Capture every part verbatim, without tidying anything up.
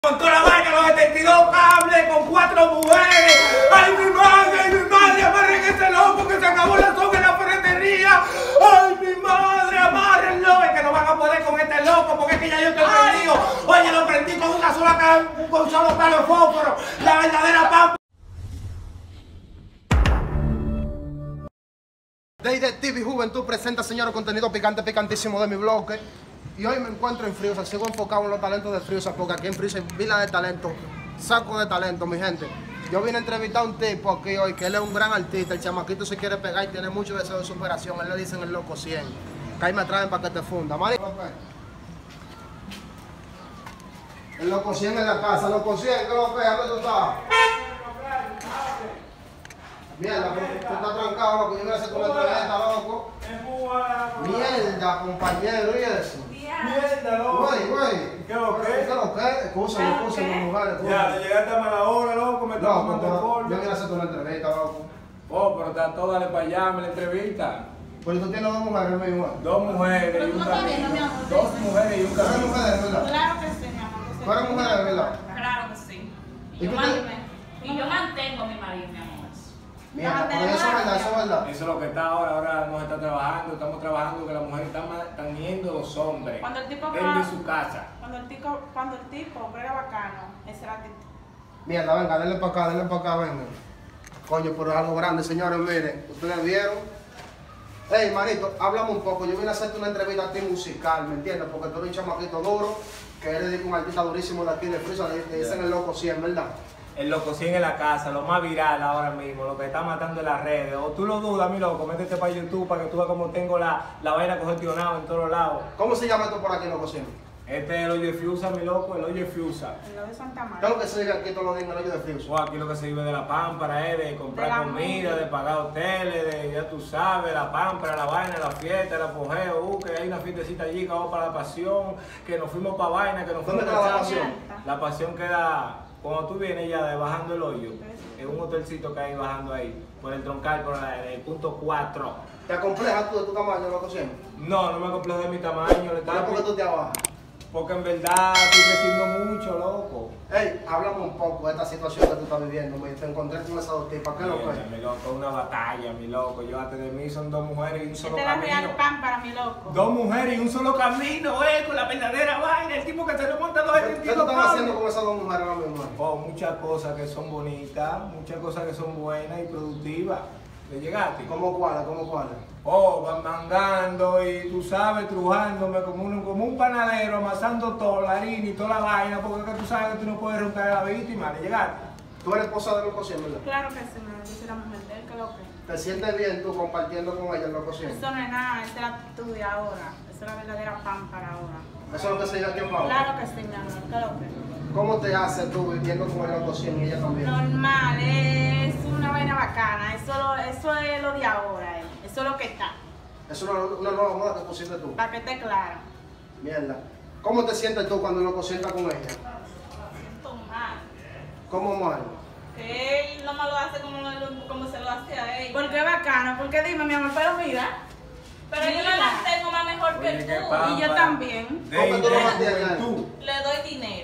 Con toda la vaina, los setenta y dos cables, con cuatro mujeres. ¡Ay, mi madre, ay, mi madre! ¡Amarren ese loco que se acabó la soga en la ferretería! ¡Ay, mi madre! ¡Amárrenlo! Es que no van a poder con este loco porque es que ya yo estoy prendido. Oye, lo prendí con una sola ca- con un solo palo de fósforo. La verdadera pampa. Deide T V Juventud presenta, señores, contenido picante, picantísimo de mi bloque. Y hoy me encuentro en Friusa, sigo enfocado en los talentos de Friusa, porque aquí en Friusa hay pila de talento, saco de talento, mi gente. Yo vine a entrevistar a un tipo aquí hoy, que él es un gran artista, el chamaquito se quiere pegar y tiene mucho deseo de superación. Él le dicen el loco cien. Que ahí me traen para que te funda. Marico. El loco cien en la casa, loco cien, ¿qué lo que? ¿Dónde tú estás? Mierda, pero tú estás trancado, loco. Yo voy a hacer tu entrevista, loco. Mierda, compañero, ¿y eso? Mierda, loco. Güey, güey. ¿Qué lo que? ¿Qué lo que? Excúsame, excúsame, mujer. Ya, te llegaste a mala hora, loco. Me está Loco, tomando pero alcohol. yo quiero hacerte una entrevista, loco. Oh, pero está todo, dale para allá, me la entrevista. Pues tú tienes dos mujeres, mi igual. Dos mujeres y un Pero tú no estás viendo, mi camino. amor. Dos mujeres y un ¿Tú eres camino. mujer, verdad? Claro que sí, mi amor. que sí. ¿Tú eres mujer, verdad? Claro que sí. ¿Y Y yo, tú te- man- y yo mantengo a mi marido, mi amor. Mierda, pero eso es verdad, eso es verdad. Eso es lo que está ahora, ahora nos está trabajando, estamos trabajando que las mujeres están, ma- están yendo los hombres. Cuando el tipo Él va- de su casa. Cuando el tipo, cuando el tipo era bacano, ese era el tipo. Mierda, venga, denle para acá, denle para acá, venga. Coño, pero es algo grande, señores, miren. Ustedes vieron. Hey, manito, háblame un poco. Yo vine a hacerte una entrevista a ti musical, ¿me entiendes? Porque tú eres un chamaquito duro, que eres un artista durísimo de aquí de Friusa, le le dicen el loco cien, ¿verdad? El loco cien en la casa, lo más viral ahora mismo, lo que está matando en las redes. O tú lo dudas, mi loco, métete para YouTube para que tú veas cómo tengo la, la vaina congestionada en todos lados. ¿Cómo se llama esto por aquí, loco cien? Este es el hoyo de Fiusa, mi loco, el hoyo de Fiusa. El lo de Santa ¿Qué es María. lo que se diga aquí todos los días en el hoyo de Friusa? O aquí lo que se vive de la pámpara es de comprar De la comida, música. de pagar hoteles, de ya tú sabes, la pámpara, la vaina, la fiesta, el apogeo, uh, que hay una fiestecita allí que vamos para la pasión, que nos fuimos para vaina, que nos ¿Dónde fuimos queda la para pasión? La pasión queda cuando tú vienes ya de bajando el hoyo, en un hotelcito que hay bajando ahí, por el troncal, por la- el punto cuatro. ¿Te acomplejas tú de tu tamaño, loco cien? No, no me complejo de mi tamaño, le ¿Pero estaba- por qué tú te abajas? porque en verdad estoy creciendo mucho, loco. Hey, háblame un poco de esta situación que tú estás viviendo. Me te encontré con esas dos tipas. ¿Qué es lo que Mierda, es? mi loco, es una batalla, mi loco. Llévate de mí, son dos mujeres y un solo Este era camino. real pan para mi loco. Dos mujeres y un solo camino, eh, con la verdadera vaina, el tipo que se le monta los ¿Qué, ¿Qué tú vestidos. estás haciendo con esas dos mujeres ahora mismo? Oh, muchas cosas que son bonitas, muchas cosas que son buenas y productivas. ¿Le llegaste? ¿Cómo cuáles? ¿Cómo cuáles? Oh, van mangando y tú sabes, trujándome como un, como un panadero, amasando todo, la harina y toda la vaina, porque es que tú sabes que tú no puedes romper a la víctima. ¿Le llegaste? Tú eres esposa de loco cien, ¿verdad? Claro que sí, mi amor. Yo soy la mujer de él, que lo que. ¿Te sientes bien tú compartiendo con ella el loco cien? Eso no es nada, esa es la actitud de ahora. Esa es la verdadera pan para ahora. Eso es lo que se diga aquí en Pau. Claro que sí, mi amor, que lo que. ¿Cómo te hace tú viviendo con el loco cien y ella también? Normal, es una vaina bacana. Eso, lo- eso es lo de ahora, eh. Eso es lo que está. Es una, una nueva moda que pusiste tú. Para que esté claro. Mierda. ¿Cómo te sientes tú cuando el loco cien está con ella? Siento mal. ¿Cómo mal? Que él no me lo hace como, lo- como se lo hace a ella. Porque es bacano, porque dime, mi amor, pero mira. Pero yo me mantengo más mejor que Oye, qué tú. pan, Y yo pan. también. ¿Cómo tú lo de mantienes? juventud. Le doy dinero.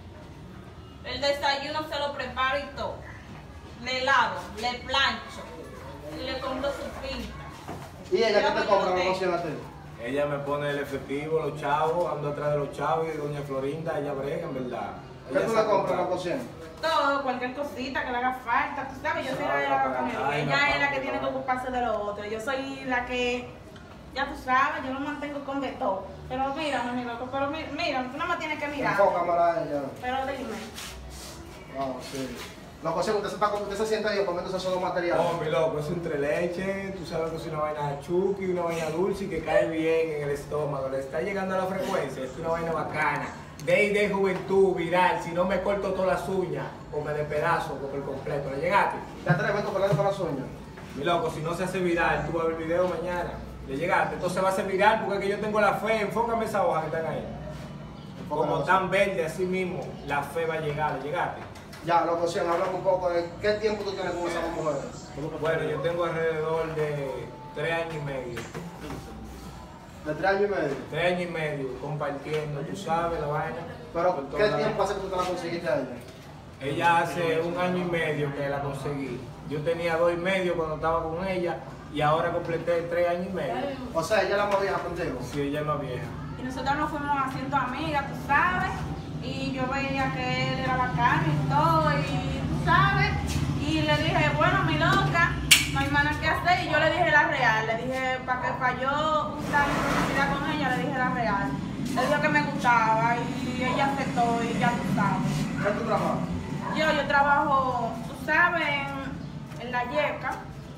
El desayuno se lo preparo y todo. Le lavo, le plancho. Y le compro su pinta. ¿Y ella qué Yo te no compra tengo. loco cien a ti? Ella me pone el efectivo, los chavos, ando atrás de los chavos y de doña Florinda, ella brega en verdad. ¿Qué Ella tú le sabe compras comprar. loco cien? Todo, cualquier cosita que le haga falta. Tú sabes, yo soy la de la Ahora, con él. ay, Ella no, es la que papi, tiene que no. ocuparse de lo otro. Yo soy la que, ya tú sabes, yo lo mantengo con de todo. Pero mira, mi loco, pero mi- mira, tú nada más tienes que mirar. Enfócamela a ella. Pero dime. Vamos, sí. Loco cien, usted se, está, usted se siente bien comiendo esos dos materiales. Oh, mi loco, es un tres leche, tú sabes que es una vaina chuki, una vaina dulce y que cae bien en el estómago, le está llegando a la frecuencia, es una vaina bacana. De de juventud, viral, si no me corto todas las uñas o me despedazo por completo, ¿le llegaste? ¿Te atreves a comerle con las uñas? Mi loco, si no se hace viral, tú vas a ver el video mañana, ¿le llegaste? Entonces va a ser viral porque es que yo tengo la fe, enfócame esa hoja que están ahí. Como tan verde, así mismo, la fe va a llegar, ¿le llegaste? Ya, loco cien, háblame un poco de qué tiempo tú tienes con esas dos mujeres. Bueno, yo tengo alrededor de tres años y medio. ¿De tres años y medio? Tres años y medio, compartiendo, tú sabes, la vaina. Pero, por ¿qué toda tiempo la- hace que tú te la conseguiste a ella? Ella hace un año y medio que la conseguí. Yo tenía dos y medio cuando estaba con ella y ahora completé tres años y medio. O sea, ella es la más vieja contigo. Sí, ella es más vieja. Y nosotros nos fuimos haciendo amigas, tú sabes. Y yo veía que él era bacano y todo, y tú sabes. Y le dije, bueno, mi loca, no hay nada que hacer. Y yo le dije la real. Le dije, para que para yo usar mi proximidad con ella, le dije la real. Le dijo que me gustaba y ella aceptó y ya tú sabes. ¿Qué tú trabajas? Yo, yo trabajo, tú sabes, en, en la yeca.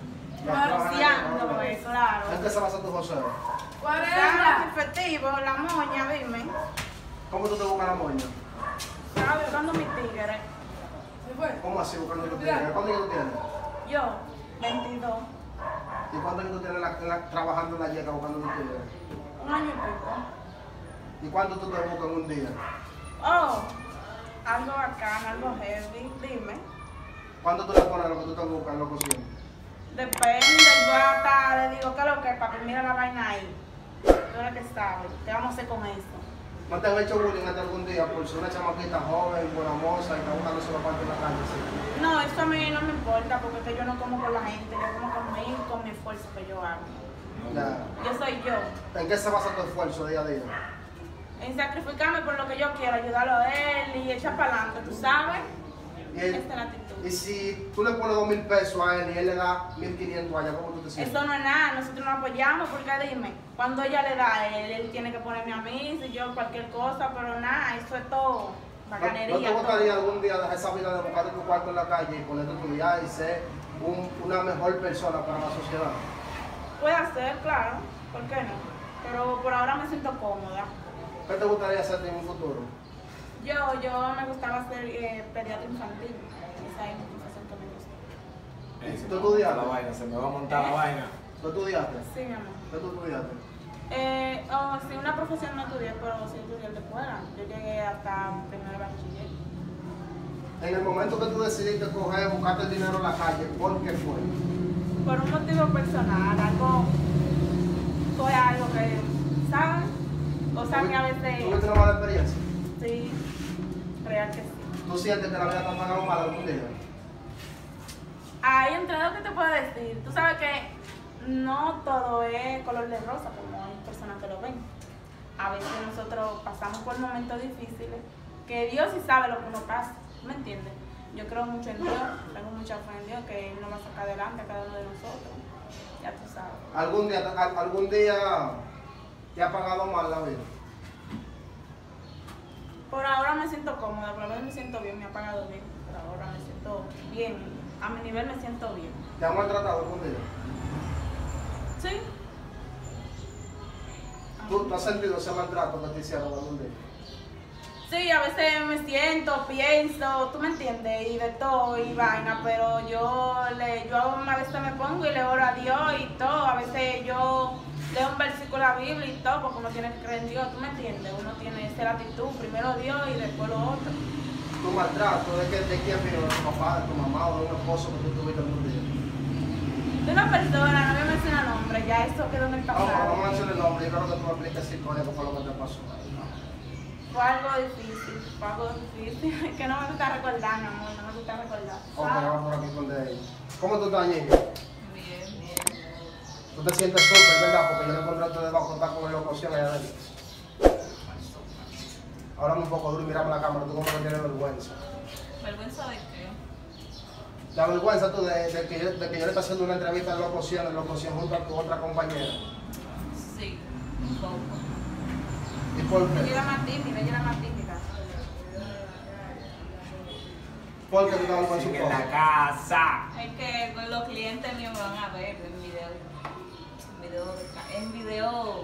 Negociando, eh, claro. ¿En qué se basa tu José? Claro, efectivo, la moña, dime. ¿Cómo tú te buscas la moña? Estaba buscando mis tigres. ¿Cómo así buscando tu tigre? ¿Cuántos años tú tienes? Yo, veintidós, ¿Y cuántos años tú tienes la- la- trabajando en la yeca buscando tu tigre? un año y pico. ¿Y cuánto tú te buscas en un día? Oh, algo bacano, algo heavy, dime. ¿Cuánto tú le pones a lo que tú te buscas en locución? Depende, yo hasta le digo que lo que, papi, mira la vaina ahí. Tú eres que sabes, ¿qué vamos a hacer con eso? ¿No te han hecho bullying hasta algún día por ser una chamaquita joven, buena moza y está buscando solo parte en la calle? ¿Sí? No, eso a mí no me importa porque es que yo no como con la gente, yo como conmigo y con mi esfuerzo que yo hago. Ya. Yo soy yo. ¿En qué se basa tu esfuerzo día a día? En sacrificarme por lo que yo quiero, ayudarlo a él y echar para adelante, ¿tú sabes? Y, él- Esta es la actitud. y si tú le pones dos mil pesos a él y él le da mil quinientos a ella, ¿cómo tú te sientes? Eso no es nada, nosotros nos apoyamos porque dime, cuando ella le da a él, él tiene que ponerme a mí, si yo cualquier cosa, pero nada, eso es todo, ¿No, bacanería. ¿No te gustaría todo. algún día dejar esa vida de buscar tu cuarto en la calle y ponerte a estudiar y ser un- una mejor persona para la sociedad? Puede ser, claro, ¿por qué no? Pero por ahora me siento cómoda. ¿Qué te gustaría hacer en un futuro? Yo, yo me gustaba ser eh, pediatra infantil, esa es mi profesión que me gusta. Eh, se ¿Tú me va a montar estudiaste? la vaina, se me va a montar la vaina. ¿Tú estudiaste? Sí, mi amor. ¿Qué tú estudiaste? Eh, oh, sí, una profesión no estudié, pero sí estudié de escuela. Yo llegué hasta primero de bachiller. En el momento que tú decidiste coger, buscarte el dinero en la calle, ¿por qué fue? Por un motivo personal, algo, fue algo que, ¿sabes? Cosas que a veces, ¿Tuviste una mala experiencia? sí, real que sí. ¿Tú sientes que la vida te ha pagado mal algún día? Hay entre dos que te puedo decir. Tú sabes que no todo es color de rosa, como hay personas que lo ven. A veces nosotros pasamos por momentos difíciles, que Dios sí sabe lo que uno pasa, ¿me entiendes? Yo creo mucho en Dios, tengo mucha fe en Dios, que Él nos va a sacar adelante a cada uno de nosotros. Ya tú sabes. ¿Algún día, al- algún día te ha pagado mal la vida? Por ahora me siento cómoda, por ahora me siento bien, me ha pagado bien. Por ahora me siento bien, a mi nivel me siento bien. ¿Te han maltratado algún día? ¿Sí? ¿Tú, tú has sentido ese maltrato que te hicieron algún día? Sí, a veces me siento, pienso, tú me entiendes, y de todo, y vaina, pero yo, le, yo a veces me pongo y le oro a Dios y todo, a veces yo leo un versículo de la Biblia y todo, porque uno tiene que creer en Dios, tú me entiendes, uno tiene esa actitud, primero Dios y después lo otro. ¿Tu maltrato de, que, de quién vino? ¿De tu papá, de tu mamá o de un esposo que tú tuviste algún día? De una persona, no voy a mencionar nombre, ya eso quedó en el No, no, no pasado. menciones el nombre, yo quiero que tú me expliques si con eso fue lo que te pasó. Fue algo difícil, fue algo difícil, que no me gusta recordar, mi amor, no me gusta recordar. Ok, ¿sabes? vamos por aquí con de ella. ¿Cómo tú estás, niño? Bien, bien. Tú te sientes súper, ¿verdad? Porque yo le encontré a ustedes bajo contar con la locución allá adentro. Háblame un poco duro y mírame la cámara, tú como que tienes vergüenza. ¿Vergüenza de qué? La vergüenza tú de, de, que yo, de que yo le esté haciendo una entrevista en locución, en locución junto a tu otra compañera. Sí, un poco. ¿Y por Ella qué? era más tímida, ella era más tímida. ¿Por qué tú te vergüenza un Sigue en poco? la casa. Es que con los clientes míos me van a ver en video. En video. de ca- En video.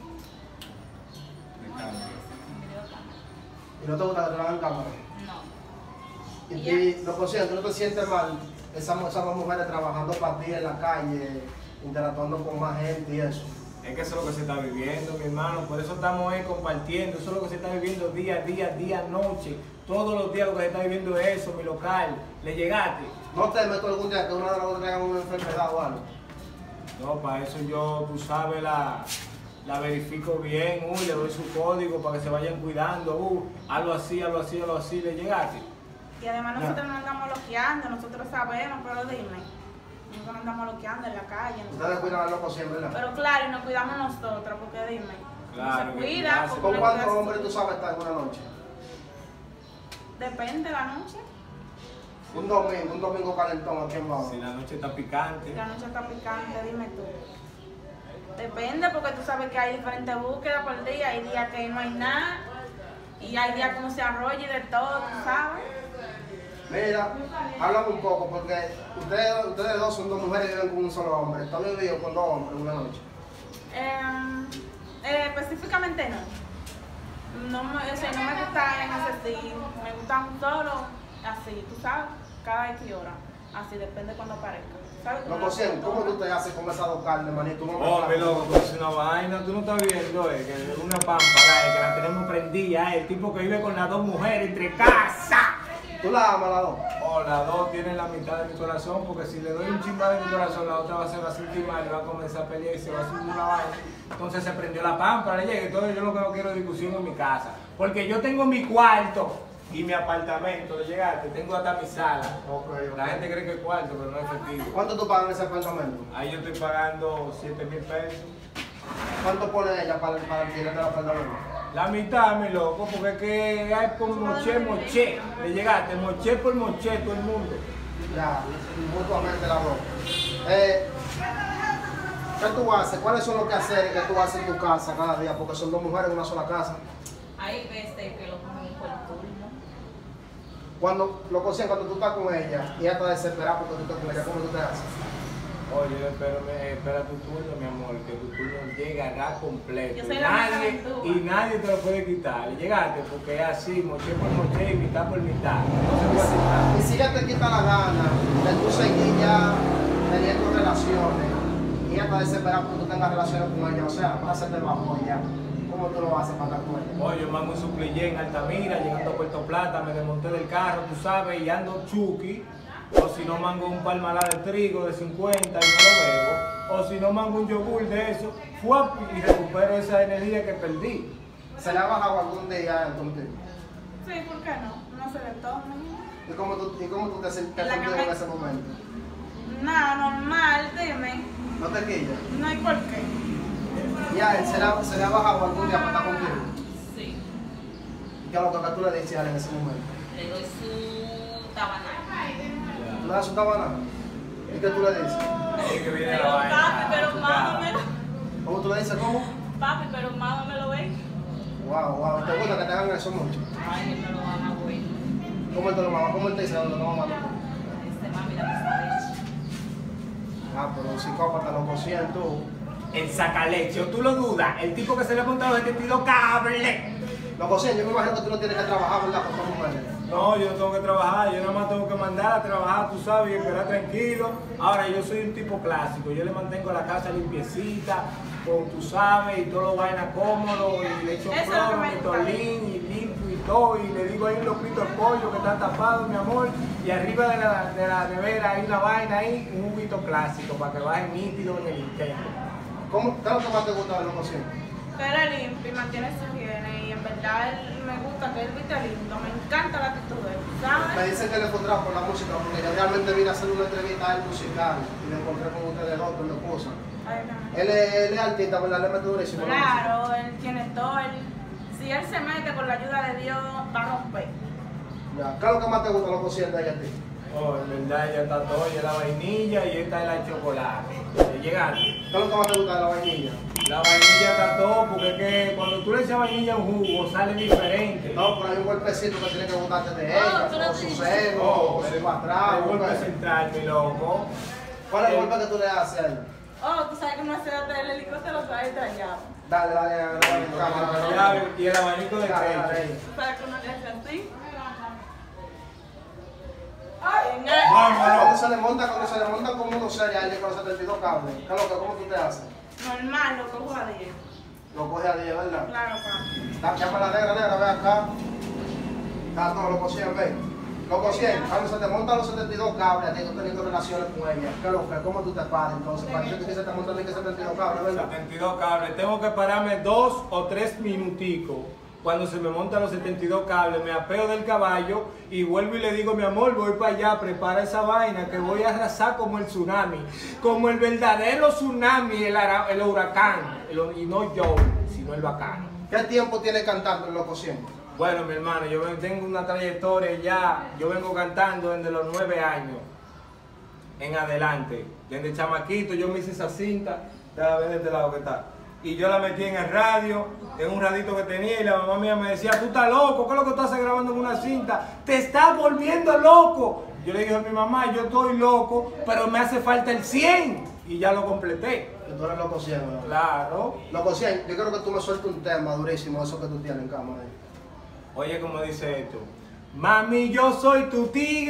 En video cámara. ¿Y no te gusta que te vean en cámara? No. Y, ¿Y y lo consciente, ¿tú no te sientes mal? Esas, esas dos mujeres trabajando para ti en la calle, interactuando con más gente y eso. Es que eso es lo que se está viviendo, mi hermano. Por eso estamos ahí compartiendo. Eso es lo que se está viviendo día a día, día a noche. Todos los días lo que se está viviendo es eso, mi local. ¿Le llegaste? ¿No te meto algún día que una de las dos tenga una enfermedad o algo? No, para eso yo, tú sabes, la, la verifico bien, uy, le doy su código para que se vayan cuidando, uh, algo así, algo así, algo así, le llegaste. Y además nosotros no andamos bloqueando, nosotros sabemos, pero dime, nosotros no andamos bloqueando en la calle. Ustedes cuidan al loco siempre, ¿verdad? Pero claro, y nos cuidamos nosotros, porque dime, Claro, no se que cuida. cuidarse. porque ¿Con uno cuántos cuida- hombres tú sabes estar en una noche? Depende de la noche. Un domingo, un domingo calentón, ¿a quién va? Si la noche está picante. Si la noche está picante, dime tú. Depende, porque tú sabes que hay diferentes búsquedas por día. Hay días que no hay nada. Y hay días que uno se arrolla y de todo, tú sabes. Mira, háblame un poco, porque ustedes, ustedes dos son dos mujeres y viven con un solo hombre. ¿Están viviendo con dos hombres una noche? Eh, eh, específicamente no. No me, o sea, no me gusta en ese sí. Me gusta un solo, así, tú sabes, cada X hora. Así, depende cuando aparezca. ¿Sabes? Loco, cien, ¿cómo tú te haces con esa dos carnes, manito? No me Oh, flaco. mi loco, tú haces una vaina, tú no estás viendo, eh, que es una pámpara, eh, que la tenemos prendida, eh, el tipo que vive con las dos mujeres entre casa. ¿Tú la amas las dos? Oh, las dos tienen la mitad de mi corazón, porque si le doy un chimba de mi corazón, la otra va a ser la última y va a comenzar a pelear y se va a subir una vaina. Entonces se prendió la pámpara, le llega, entonces yo lo que no quiero es discusión en mi casa. Porque yo tengo mi cuarto y mi apartamento, de llegaste, tengo hasta mi sala. Ok, ok. La gente cree que es cuarto, pero no es efectivo. ¿Cuánto tú pagas en ese apartamento? Ahí yo estoy pagando siete mil pesos. ¿Cuánto pone ella para, para alquiler del apartamento? La mitad, mi loco, porque es que hay por moché, moché. Le llegaste, moché por moché todo el mundo. Ya, mutuamente las dos. Eh, ¿Qué tú haces? ¿Cuáles son los quehaceres que tú haces en tu casa cada día? Porque son dos mujeres en una sola casa. Hay veces que lo ponen por turno. Cuando, lo consiguen, cuando tú estás con ella y ella está desesperada porque tú estás con ella, ¿cómo tú te haces? Oye, espérame, espera tu turno, mi amor, que tu turno llegará completo. Yo soy Y la nadie, más y nadie te lo puede quitar. Le llegaste porque es así, moché por moché y mitad por mitad. No se puede quitar. Y si ella te quita la gana de tú seguir ya teniendo relaciones y ella está desesperada porque tú tengas relaciones con ella, o sea, para hacerte bajo ya, ¿cómo tú lo haces para estar con ella? Oye, yo mando un suplillé en Altamira, llegando a Puerto Plata, me desmonté del carro, tú sabes, y ando chuki. O si no mango un palmalá de trigo de cincuenta y no lo bebo. O si no mango un yogur de eso, ¡fuap! Y recupero esa energía que perdí. ¿Se le ha bajado algún día contigo? Sí, ¿por qué no? No se le toma. ¿Y cómo tú, y cómo tú te sientes En la contigo en cama- ese momento? Nada, normal, dime. ¿No te quillas? No hay por qué. Ya, él se le, ha, se le ha bajado algún día para estar contigo. Sí. ¿Y qué es lo que tú le dices a él en ese momento? Le doy su tabanal. ¿Tú le das su tabana? ¿Y qué tú le dices? Ahí que viene la Pero vaina. papi, pero a tu mámamelo. ¿Cómo tú le dices? ¿Cómo? Papi, pero mámamelo, ve. Wow, wow. ¿Te gusta que te hagan eso mucho? Ay, él me lo mama, güey. ¿Cómo él te lo mama? ¿Cómo él te dice dónde lo mama? Este mami, la leche. Ah, pero un psicópata lo siento. El sacaleche, o tú lo dudas, el tipo que se le ha montado es que tiro cable. Lo siento, yo me imagino que tú no tienes que trabajar, ¿verdad? Con tus mujeres. No, yo no tengo que trabajar, yo nada más tengo que mandar a trabajar, tú sabes, y esperar tranquilo. Ahora, yo soy un tipo clásico, yo le mantengo la casa limpiecita, con tú sabes, y todo lo vaina cómodo, y le echo Eso es lo cloro, que me mi gusta. tolín, y limpio y todo, y le digo ahí un locrito de pollo que está tapado, mi amor, y arriba de la, de la nevera hay una vaina ahí, un juguito clásico, para que baje nítido en el intento. ¿Cómo, ¿Qué es lo que más te gusta de lo siento? Que él es limpio y mantiene su higiene. Y en verdad él me gusta que él viste lindo. Me encanta la actitud de él, Me ¿sabes? dicen que le encontré por la música, porque yo realmente vine a hacer una entrevista a él musical y me encontré con ustedes dos, con mi esposa. Ay, no. Él es, él es artista, ¿verdad? Le mete durísimo. la música. Claro, él tiene todo. Él, si él se mete con la ayuda de Dios, va a romper. Ya. ¿Qué es lo que más te gusta lo siento de ella a ti? Oh, en verdad ella está todo, ella es la vainilla y esta es la chocolate. ¿Le llegaste? ¿Qué es lo que más te gusta de la vainilla? La vainilla está todo, porque es que cuando tú le echas vainilla a un jugo sale diferente. No, pero hay un golpecito que tiene que gustarte de ella, Oh, tú no o su dices. seno, Oh, o su para el atrás. golpe ¿cuál? central, mi loco. ¿Cuál es el golpe que tú le haces a él? Oh, tú sabes que no hace el helicóptero trae trayado. Dale, dale, dale, dale, cámara, Ya, y el abanico de Dale, dale. pecho. Tú sabes que uno le hace así. Cuando se le monta, cuando se le monta como uno seria, alguien con los setenta y dos cables, ¿qué es lo que, cómo tú te haces? Normal, lo cojo a diez. Lo coge a diez, ¿verdad? Claro, pa. Da- Llama a la negra, negra, ve acá. Está todo lo cocían, ve. Loco cien, cuando se te montan los setenta y dos cables, a ti tú teniendo relaciones con ella, ¿qué lo que? ¿Cómo tú te paras entonces? Parece que se te montan ni que setenta y dos cables, ¿verdad? setenta y dos cables. Tengo que pararme dos o tres minuticos. Cuando se me montan los setenta y dos cables, me apeo del caballo y vuelvo y le digo, mi amor, voy para allá, prepara esa vaina que voy a arrasar como el tsunami. Como el verdadero tsunami, el, ara- el huracán. El- y no yo, sino el bacano. ¿Qué tiempo tiene cantando el Loco cien? Bueno, mi hermano, yo ven- tengo una trayectoria ya, yo vengo cantando desde los nueve años en adelante. Desde chamaquito yo me hice esa cinta, te la ven de este lado que está. Y yo la metí en el radio, en un radito que tenía, y la mamá mía me decía, tú estás loco, ¿qué es lo que tú haces grabando en una cinta? Te estás volviendo loco. Yo le dije a mi mamá, yo estoy loco, pero me hace falta el cien. Y ya lo completé. Que tú eres Loco cien, ¿verdad? Claro. Loco cien, yo creo que tú me sueltas un tema durísimo, eso que tú tienes en cámara ahí. Oye, como dice esto. Mami, yo soy tu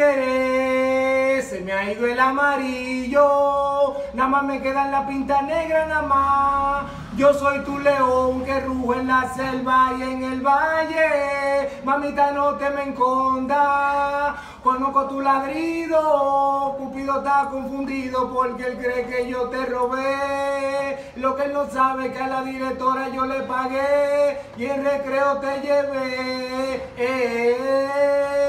tigre, se me ha ido el amarillo, nada más me queda la pinta negra, nada más. Yo soy tu león que ruge en la selva y en el valle, mamita no te me escondas, conozco tu ladrido, Cupido está confundido porque él cree que yo te robé, lo que él no sabe es que a la directora yo le pagué y en recreo te llevé. Eh,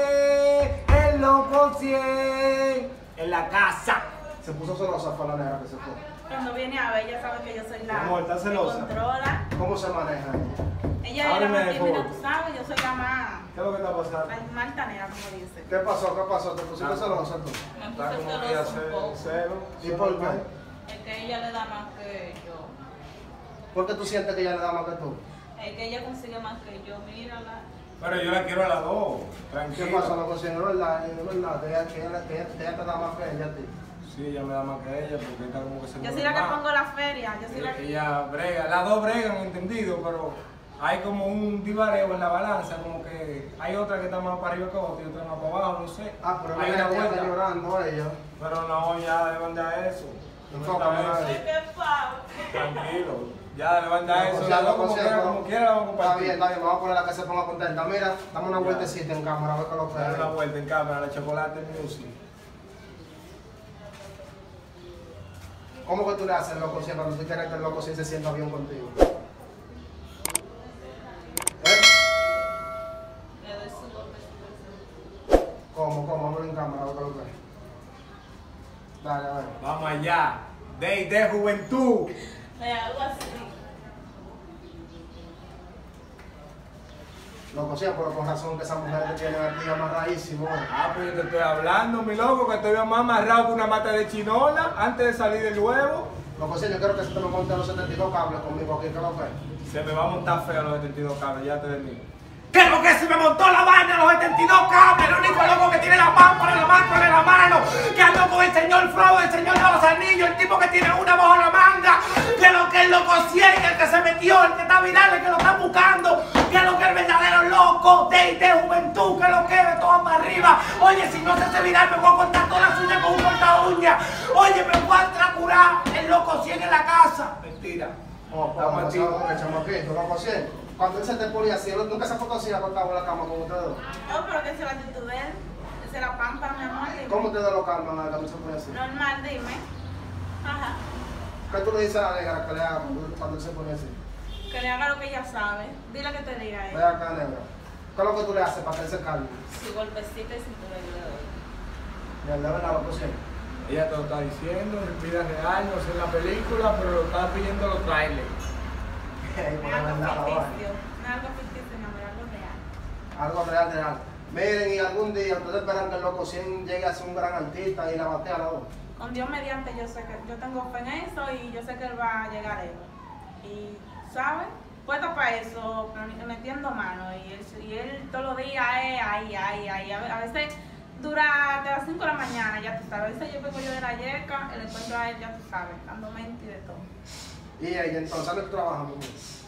el Loco cien en la casa. Se puso celosa fue la negra que se fue. Cuando viene a ver, ella sabe que yo soy la Amor, ¿estás que celosa? controla. ¿Cómo se maneja ella? Ella es la Ábreme más de tímida, favor. tú sabes, yo soy la más, ¿Qué es lo que está pasando? la más altanera, como dice. ¿Qué pasó? ¿Qué pasó? ¿Te pusiste Ah. celosa tú? Me Está puse como que ella celosa un se poco. cero. ¿Y por qué? Es que ella le da más que yo. ¿Por qué tú sientes que ella le da más que tú? Es que ella consigue más que yo. Mírala. Pero yo la quiero a las dos. ¿Qué Tranquilo. pasa, Loco cien? ¿No es verdad? ¿No es verdad? Que ella, que ella, que ella, que ella te da más que ella a ti. Sí, ella me da más que ella porque está como que se Yo mueve soy la que más. pongo la feria, yo soy la que... Ella brega, las dos bregan, entendido, pero hay como un divareo en la balanza, como que hay otra que está más para arriba que otra y otra más para abajo, no sé. Ah, pero hay ella una está vuelta. llorando ella. Pero no, ya levanta eso. Enfócame, Levanta dale. eso. ¿Qué pasa? Tranquilo. Ya levanta Loco eso. cien, Las dos Loco como cien, quiera, pero- como quiera la vamos a Está compartir. bien, está bien, vamos a poner la que se ponga contenta. Mira, dame una Ya. vueltecita en cámara, a ver qué es lo que Dale una es. vuelta en cámara, la chocolate music. ¿Cómo que tú le haces, Loco cien, cuando tú quieres que el Loco cien se sienta bien contigo? ¿Eh? Le doy su golpe. ¿Cómo, cómo? Vamos en cámara, a ver qué es lo que es. Dale, a ver. Vamos allá. Day de juventud. Le hago así. Loco cien, pero con razón que esa mujer te tiene a ti amarradísimo. ¿Eh? Ah, pues yo te estoy hablando, mi loco, que estoy más amarrado que una mata de chinola antes de salir del huevo. Loco cien, yo quiero que se te me monte los setenta y dos cables conmigo aquí, ¿qué es lo que es? Se me va a montar feo los setenta y dos cables, ya te digo. ¿Qué es lo que se me montó la vaina los setenta y dos cables? El único loco que tiene la pámpara, la máscara en la mano, que ando con el señor Frodo, el señor de los anillos, el tipo que tiene una bajo la manga, que lo que es loco cien, el que se metió, el que está viral, el que lo está buscando, que es lo que es el verdadero loco de, de juventud, que es lo que es de todo para arriba. Oye, si no se hace viral, me voy a cortar todas las uñas con un corta uña. Oye, me voy a curar el loco cien en la casa. Mentira. Oh, Estamos pues, activos. el chamaquito, Loco cien. Cuando él se te ponía así, él nunca se fue así acostado en la cama con ustedes dos. No, pero que esa es la actitud de él. Esa es la pampa, mi amor. dime. ¿Cómo ustedes lo calman cuando se pone así? Normal, dime. Ajá. ¿Qué tú le dices a la negra que le haga cuando cuando él se pone así? Que le haga lo que ella sabe. Dile que te diga Ve ella. acá, negra. ¿Qué es lo que tú le haces para que él se calme? Su golpecito y cintura yo le doy. Y al de verdad, Loco cien. Ella te lo está diciendo, en vida real, no sé en la película, pero lo está pidiendo los trailers. Ey, No por es la algo verdad, la vaina. ficticio. No es algo ficticio, mi amor, algo real. Algo real, real. Miren, y algún día ustedes esperan que el Loco cien llegue a ser un gran artista y la batea la voz. Con Dios mediante, yo sé que yo tengo fe en eso y yo sé que él va a llegar a él. Y, ¿sabes? Puesto para eso, metiendo mano. Y él, y él todos los días es ahí, ahí, ahí. A veces dura hasta las cinco de la mañana, ya tú sabes. A veces yo vengo yo de la yeca, el encuentro a él, ya tú sabes, dando mente y de todo. Y ella, entonces, ¿dónde tú trabajas, mi amor?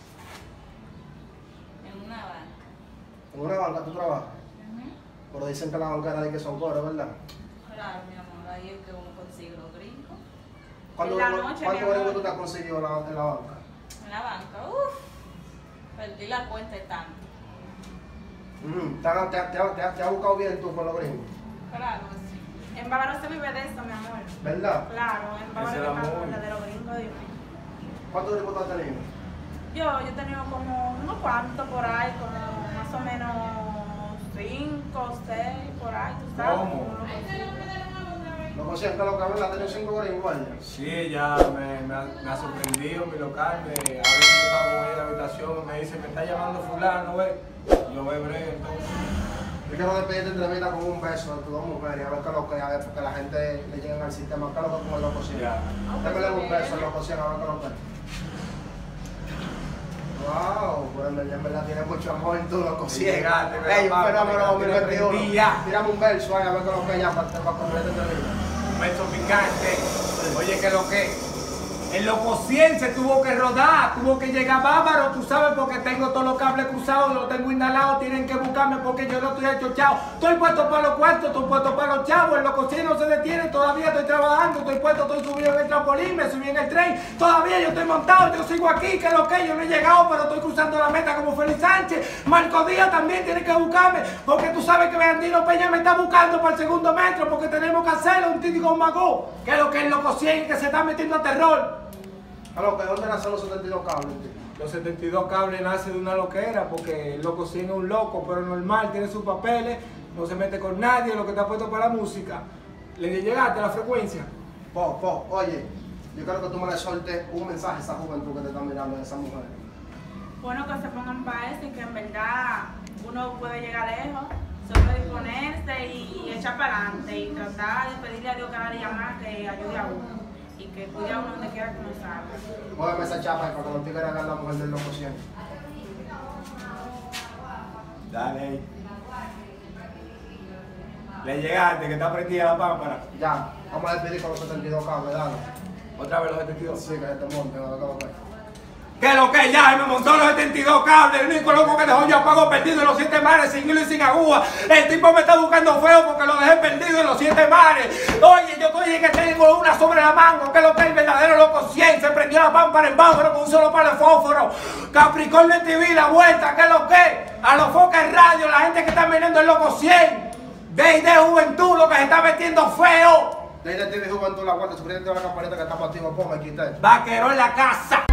En una banca. En una banca tú trabajas. Ujú. Pero dicen que la banca de que son coros, ¿verdad? Claro, mi amor, ahí es que uno consigue los gringos. ¿Cuánto En la gringo- noche, mi ¿Cuánto amor. gringo tú te has conseguido en la, en la banca? En la banca, uff. Perdí la cuenta de tanto. Mm, ¿Te, ha- te, ha- te, ha- te, ha- te ha buscado bien tú con los gringos? Claro, sí. En Bávaro se vive de eso, mi amor. ¿Verdad? Claro, en Bávaro Ese es el está amor. verdadero gringo, Dios mío. ¿Cuántos gringos tú has tenido? Yo, yo he tenido como unos cuantos por ahí, como más o menos cinco, seis, por ahí, tú sabes. ¿Cómo? Uno lo consigue. ¿Lo consientes que lo que habla? ¿Ha tenido cinco gringos ella? Sí, ella me, me, ha, me ha sorprendido mi local. Me, a veces yo estaba con ella en la habitación, me dice, me está llamando fulano, ve. Yo ve breve, entonces. Yo quiero despedirte de entrevista con un beso de tus dos mujeres, a ver qué es lo que, a ver, porque la gente le llega al sistema, qué es lo que con el loco cien. Ya. Démele un beso al loco cien, a ver qué es lo que. Wow, pero en verdad, en verdad tiene mucho amor en tu loco Sí, cien. llegaste, ¿verdad, Ey, un papi? fenómeno dos mil Te veintiuno. prendí ya. Tírame un verso ahí, a ver qué es lo que ya para, para concluir esta entrevista. Un beso picante. Oye, que lo que. El loco cien se tuvo que rodar, tuvo que llegar bárbaro, tú sabes, porque tengo todos los cables cruzados, los tengo inhalados, tienen que buscarme porque yo no estoy hecho chavo. Estoy puesto para los cuartos, estoy puesto para los chavos, el loco cien no se detiene, todavía estoy trabajando, estoy puesto, estoy subido en el trampolín, me subí en el tren, todavía yo estoy montado, yo sigo aquí, que lo que yo no he llegado, pero estoy cruzando la meta como Félix Sánchez. Marco Díaz también tiene que buscarme, porque tú sabes que Bernardino Peña me está buscando para el segundo metro, porque tenemos que hacerlo, un típico mago, que es lo que es el loco cien, que se está metiendo a terror. A lo que, ¿dónde nacen los setenta y dos cables, tío? Los setenta y dos cables nace de una loquera porque el loco cien es un loco, pero normal, tiene sus papeles, no se mete con nadie, lo que está puesto para la música. ¿Le llegaste a la frecuencia? Po, po, oye, yo quiero que tú me le soltes un mensaje a esa juventud que te está mirando, a esa mujer. Bueno, que se pongan para eso y que en verdad uno puede llegar lejos, solo disponerse y echar para adelante y tratar de pedirle a Dios cada día más que ayude a uno y que cuide a uno donde quiera que uno salga. Muéveme esa chapa y cuando los tigres hagan la mujer del loco cien. Dale ahí. Le llegaste, que está prendida la pámpara. Ya, vamos a despedir con los setenta y dos cables, dale. Otra vez los setenta y dos. Sí, que se te monte, a ver qué es lo que es. ¿Qué lo que ya? Me montó los setenta y dos cables, el único loco que dejó yo apago perdido en los siete mares, sin hilo y sin aguja. El tipo me está buscando feo porque lo dejé perdido en los siete mares. Oye, yo estoy que tengo una sobre la mano, que es lo que es el verdadero loco cien. Se prendió la pámpara en Bávaro con un solo par de fósforo. Capricornio T V, la vuelta, ¿qué es lo que es? A los focas en radio, la gente que está mirando el loco cien. De de juventud, lo que se está metiendo feo. De ahí de ti, Juventud, la vuelta, suscríbete a la campanita que estamos activos, ponme, quité. Vaquero en la casa.